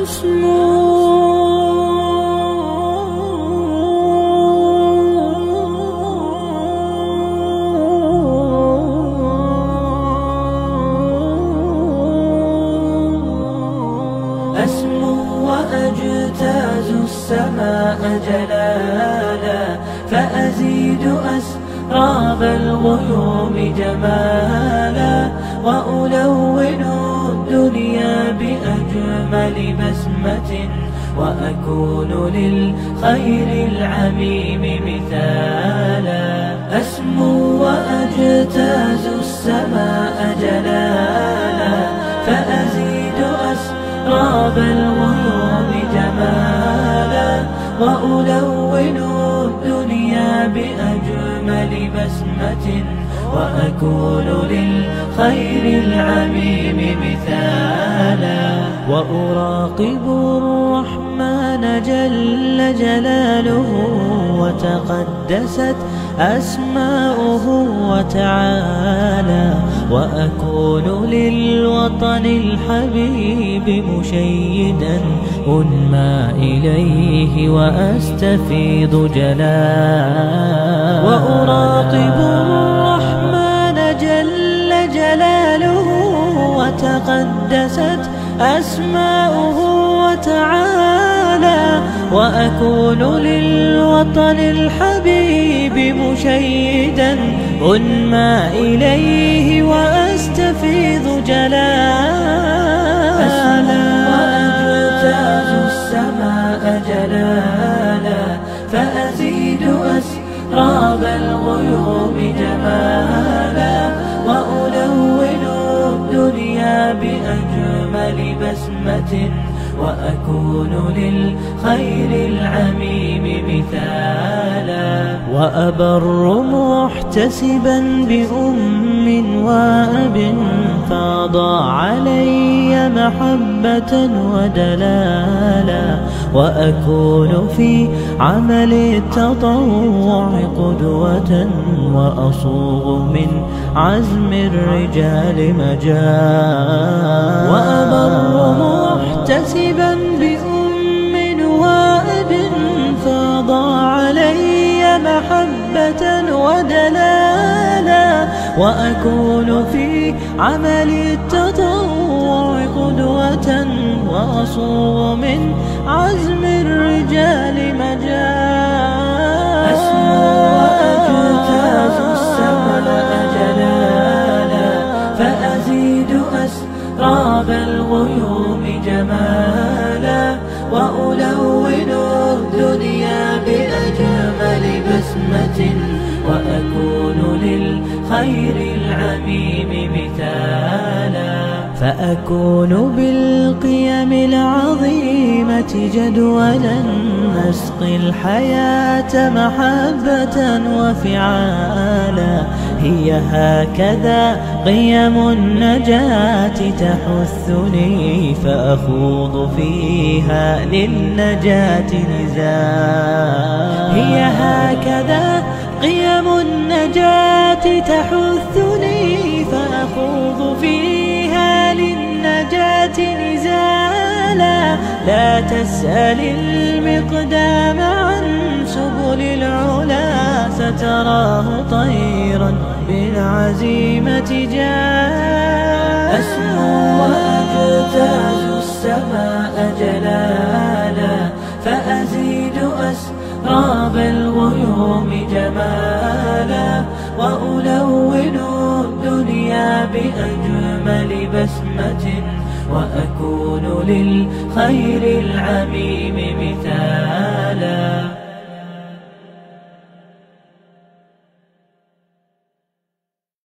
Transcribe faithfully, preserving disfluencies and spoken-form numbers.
أسمو وأجتاز السماء جلالا، فأزيد أسراب الغيوم جمالا، وألون الدنيا بأجمل بسمة، وأكون للخير العميم مثالا. أسمو وأجتاز السماء جلالا، فأزيد أسراب الغيوم جمالا، وألون الدنيا بأجمل بسمة، وأكون للخير العميم مثالا. وأراقب الرحمن جل جلاله، وتقدست أسماؤه وتعالى، وأكون للوطن الحبيب مشيدا أنمى إليه وأستفيض جلالا. وأراقب الرحمن جل جلاله، وتقدست أسماؤه وتعالى، وأكون للوطن الحبيب مشيدا أنمى إليه وأستفيض جلالا. أسمو وأجتاز السماء جلالا، فأزيد أسراب الغيوم جمالا، وألون الدنيا بأجمل بسمة، وأكون للخير العميم مثالا. وأبر محتسبا بأم وأب، فاض علي محبة ودلالا، وأكون في عمل التطوع قدوة، وأصوغ من عزم الرجال مجالا. وأبر محتسبا بأم وأب، فاض علي محبة ودلالا، وأكون في عمل التطوع قدوة، وأصوغ من عزم الرجال مجالا. أسمو وأجتاز السماء جلالا، فأزيد أسراب الغيوم جمالا، وألون الدنيا بأجمل بسمة، وأكون للخير العميم مثالا. فأكون بالقيم العظيمة جدولا، نسقي الحياة محبة وفعالا. هي هكذا قيم النجاة تحثني، فأخوض فيها للنجاة نزالا. هي هكذا قيم النجاة تحثني، فأخوض فيها للنجاة نزالا. لا تسأل المقدام عن سبل العلا، ستراه طيرا بالعزيمة جاء. أسمو وأجتاز السماء جلالا، فأزيد أسراب الغيوم جمالا، وألون الدنيا بأجمل بسمة، وأكون للخير العميم مثالا.